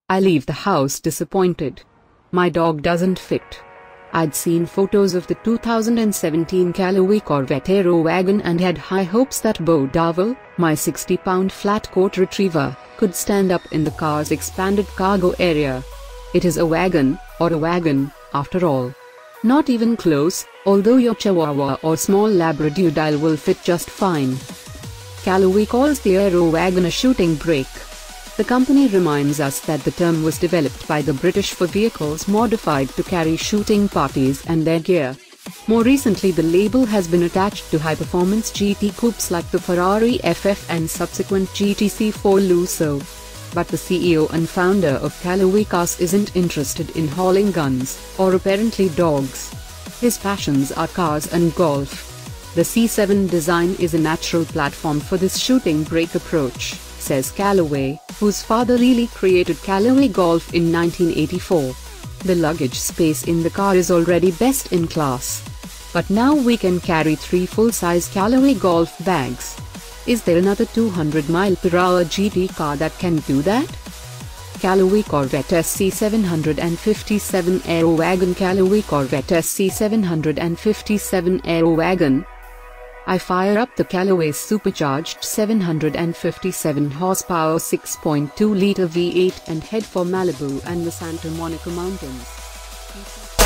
I leave the house disappointed. My dog doesn't fit. I'd seen photos of the 2017 Callaway Corvette Aero Wagon and had high hopes that Bo Darwell, my 60-pound flat-coat retriever, could stand up in the car's expanded cargo area. It is a wagon, or a wagon, after all. Not even close, although your Chihuahua or small Labradoodle will fit just fine. Callaway calls the Aero Wagon a shooting brake. The company reminds us that the term was developed by the British for vehicles modified to carry shooting parties and their gear. More recently, the label has been attached to high-performance GT coupes like the Ferrari FF and subsequent GTC4 Lusso. But the CEO and founder of Callaway Cars isn't interested in hauling guns, or apparently dogs. His passions are cars and golf. The C7 design is a natural platform for this shooting brake approach, says Callaway, whose father really created Callaway Golf in 1984. The luggage space in the car is already best in class. But now we can carry 3 full-size Callaway Golf bags. Is there another 200-mile-per-hour GT car that can do that? Callaway Corvette SC757 Aero Wagon. Callaway Corvette SC757 Aero Wagon. I fire up the Callaway's supercharged 757 horsepower 6.2-liter V8 and head for Malibu and the Santa Monica Mountains.